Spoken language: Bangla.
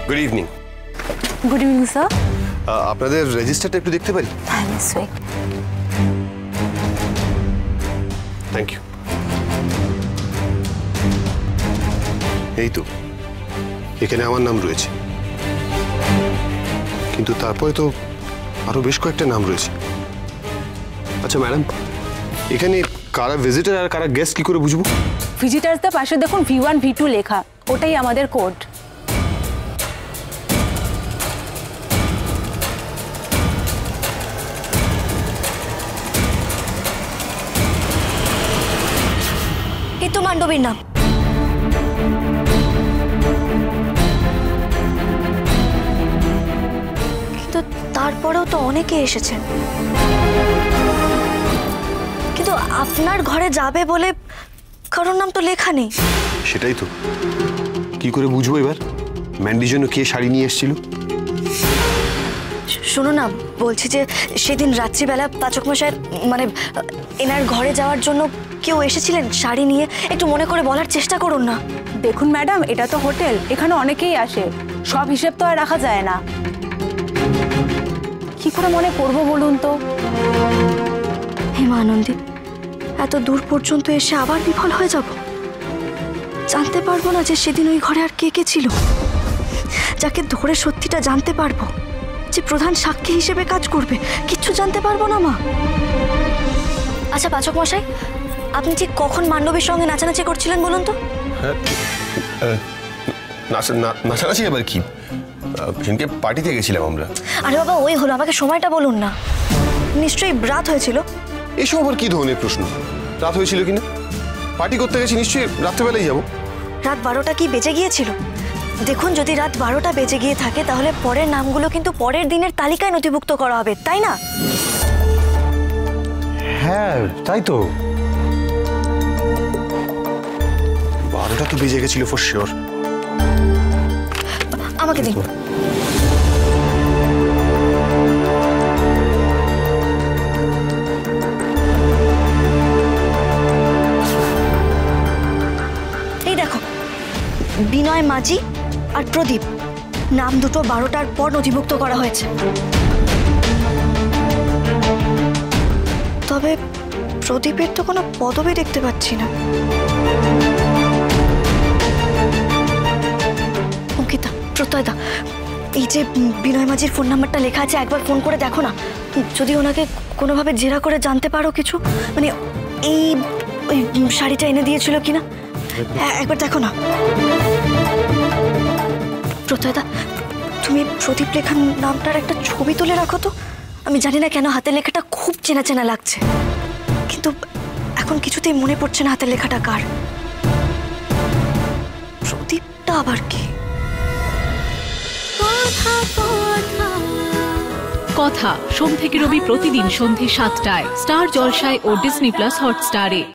Good evening. Good evening sir. আপনাদের রেজিস্টারটা একটু দেখতে পারি? হ্যাঁ নিশ্চয়ই। Thank you. এই তো এখানে আমার নাম রয়েছে, কিন্তু তারপরে তো আরো বেশ কয়েকটা নাম রয়েছে। আচ্ছা ম্যাডাম, এখানে কারা ভিজিটার আর কারা গেস্ট কি করে বুঝবো? ভিজিটার্সদের পাশে দেখুন V1 V2 লেখা, ওটাই আমাদের কোড। এই তো মান্ডবীর নাম। কিন্তু তারপরেও তো অনেকে এসেছেন, কিন্তু আপনার ঘরে যাবে বলে কারোর নাম তো লেখা নেই। সেটাই তো, কি করে বুঝবো এবার ম্যান্ডির জন্য কে শাড়ি নিয়ে এসেছিল? শোনো না, বলছি যে সেদিন রাত্রিবেলা পাচক মশাই মানে এনার ঘরে যাওয়ার জন্য কেউ এসেছিলেন শাড়ি নিয়ে, একটু মনে করে বলার চেষ্টা করুন না। দেখুন ম্যাডাম, এটা তো হোটেল, এখানে অনেকেই আসে, সব হিসেব তো আর রাখা যায় না। কি করে মনে করবো বলুন তো? হেমা আনন্দী, এত দূর পর্যন্ত এসে আবার বিফল হয়ে যাব? জানতে পারবো না যে সেদিন ওই ঘরে আর কে কে ছিল, যাকে ধরে সত্যিটা জানতে পারবো, যে প্রধান সাক্ষী হিসেবে কাজ করবে? কিচ্ছু জানতে পারবো না মা। আচ্ছা পাচক মশাই, আপনি ঠিক কখন মান্ডবীর সঙ্গে নাচানাচি করছিলেন বলুন তো? নাচানাচি আবার কি, সেদিনকে পার্টিতে গেছিলাম আমরা। আরে বাবা ওই হলো, আমাকে সময়টা বলুন না। নিশ্চয়ই রাত হয়েছিল। এসব আবার কি ধরনের প্রশ্ন? রাত হয়েছিল কিনা? পার্টি করতে গেছি, নিশ্চয়ই রাত্রেবেলাই যাবো। রাত 12টা কি বেজে গিয়েছিল? দেখুন, যদি রাত 12টা বেজে গিয়ে থাকে তাহলে পরের নামগুলো কিন্তু পরের দিনের তালিকায় নথিভুক্ত করা হবে, তাই না? হ্যাঁ তাই তো, 12টা তো বেজে গেছিল ফর শিওর। আমাকে দিন। এই দেখো, বিনয় মাঝি আর প্রদীপ নাম দুটো 12টার পর নথিভুক্ত করা হয়েছে। তবে প্রদীপের তো কোনো পদবি দেখতে পাচ্ছি না। অঙ্কিতা, প্রত্যয়দা, এই যে বিনয় মাঝির ফোন নাম্বারটা লেখা আছে, একবার ফোন করে দেখো না, যদি ওনাকে কোনোভাবে জেরা করে জানতে পারো কিছু, মানে এই ওই শাড়িটা এনে দিয়েছিল কিনা, একবার দেখো না। প্রত্যয়দা, তুমি প্রদীপ লেখার নামটার একটা ছবি তুলে রাখো তো। আমি জানি না কেন হাতের লেখাটা খুব চেনা চেনা লাগছে, কিন্তু এখন কিছুতেই মনে পড়ছে না হাতের লেখাটা কার। প্রদীপটা আবার কি? কথা সোম থেকে রবি প্রতিদিন সন্ধ্যে 7টায় স্টার জলসায় ও ডিজনি প্লাস হটস্টারে।